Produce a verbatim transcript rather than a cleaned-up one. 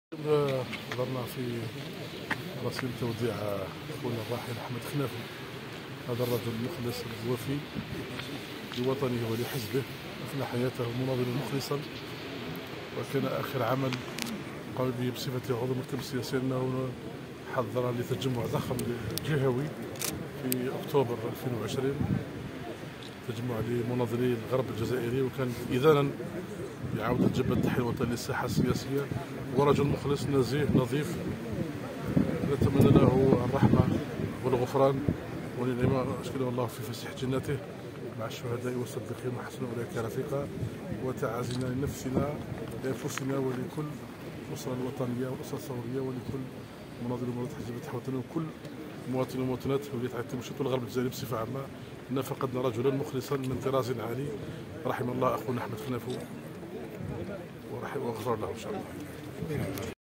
حضرنا في رسيل توديع اخونا الراحل احمد خنافي. هذا الرجل المخلص الوفي لوطنه ولحزبه، افنى حياته مناضلا مخلصا، وكان اخر عمل قام به بصفته عضو المكتب السياسي انه حضر لتجمع ضخم جهوي في اكتوبر ألفين وعشرين، تجمع لمناضلي الغرب الجزائري، وكان اذانا بعودة جبهة التحرير الوطني للساحة السياسية، ورجل مخلص نزيه نظيف نتمنى له الرحمة والغفران والنعمة، أشكره الله في فسيح جنته مع الشهداء والصديقين وحسن أولئك رفيقا، وتعازينا لنفسنا لأنفسنا ولكل الأسرة الوطنية والأسرة الثورية ولكل مناضل ومناضلات حزب التحرير الوطني وكل مواطن ومواطنات ولاية تمشيط والغرب الجزائري بصفة عامة. إنا فقدنا رجلا مخلصا من طراز عالي، رحم الله أخونا أحمد خنافي وغفر له إن شاء الله.